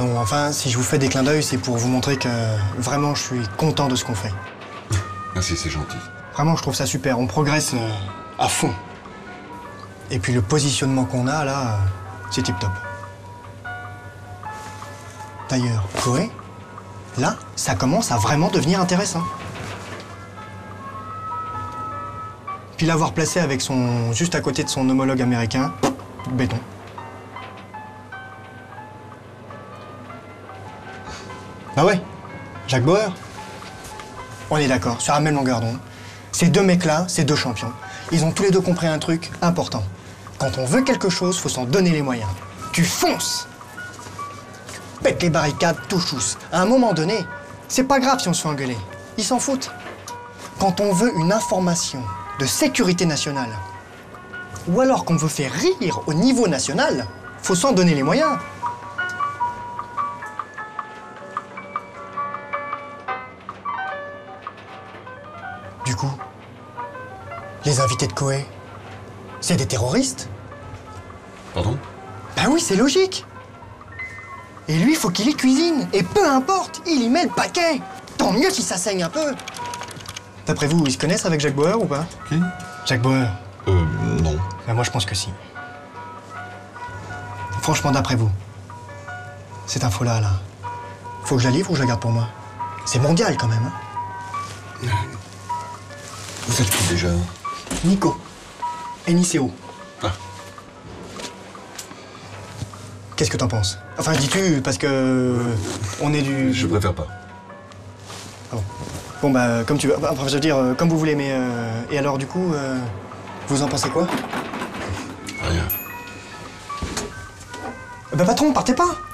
Bon, enfin, si je vous fais des clins d'œil, c'est pour vous montrer que vraiment je suis content de ce qu'on fait. Merci, c'est gentil. Vraiment, je trouve ça super. On progresse à fond. Et puis le positionnement qu'on a là, c'est tip top. D'ailleurs, Koé, là, ça commence à vraiment devenir intéressant. Puis l'avoir placé avec juste à côté de son homologue américain, béton. Bah ouais, Jacques Bauer. On est d'accord, sur la même longueur d'onde. Ces deux mecs-là, ces deux champions, ils ont tous les deux compris un truc important. Quand on veut quelque chose, faut s'en donner les moyens. Tu fonces! Tu pètes les barricades, tout chousse. À un moment donné, c'est pas grave si on se fait engueuler. Ils s'en foutent. Quand on veut une information de sécurité nationale, ou alors qu'on veut faire rire au niveau national, faut s'en donner les moyens. Du coup, les invités de Koé, c'est des terroristes? Pardon? Ben oui, c'est logique. Et lui, faut qu'il y cuisine. Et peu importe, il y met le paquet. Tant mieux si ça saigne un peu. D'après vous, ils se connaissent avec Jacques Bauer ou pas? Qui? Jacques Bauer. Non. Ben moi, je pense que si. Franchement, d'après vous, cette info-là, faut que je la livre ou je la garde pour moi? C'est mondial quand même, hein? Vous êtes qui déjà? Nico. NICO. Ah. Qu'est-ce que t'en penses? Enfin, dis-tu, parce que... on est du... Je préfère pas. Ah bon. Bon, bah, comme tu veux. Enfin, je veux dire, comme vous voulez, mais... Et alors, du coup, vous en pensez quoi? Rien. Bah, patron, partez pas!